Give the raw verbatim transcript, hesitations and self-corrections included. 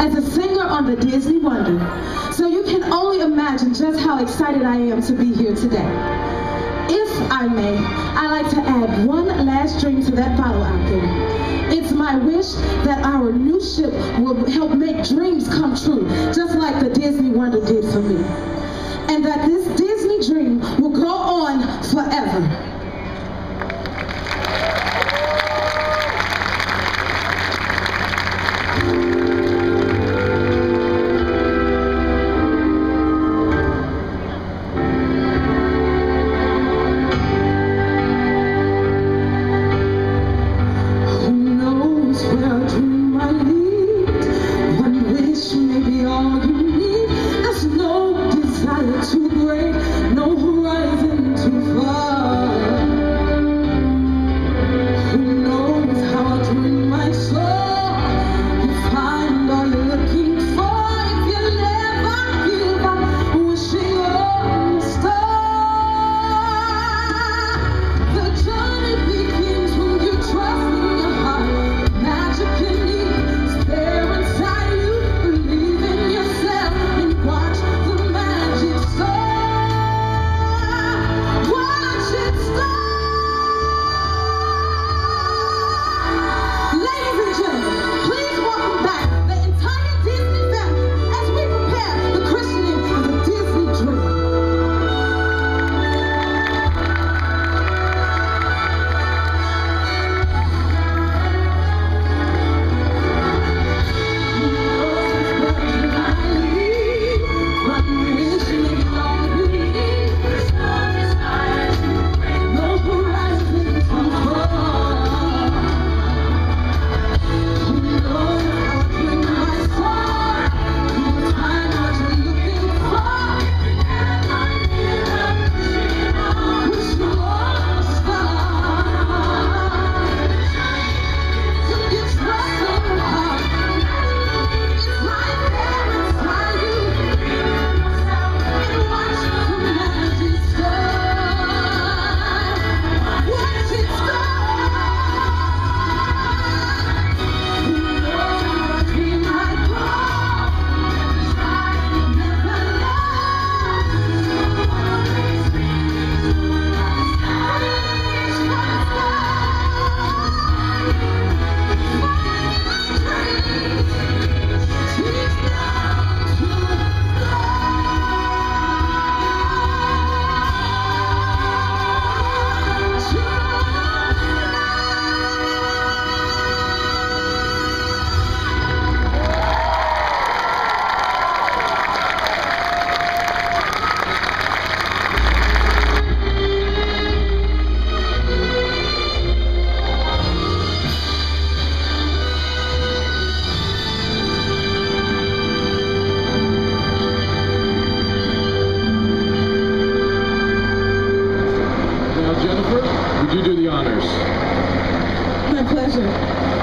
as a singer on the Disney Wonder. So you can only imagine just how excited I am to be here today. If I may, I'd like to add one last dream to that bottle out there. It's my wish that our new ship will help make dreams come true, just like the Disney Wonder did for me. And that this Disney dream will go on forever. Jennifer, would you do the honors? My pleasure.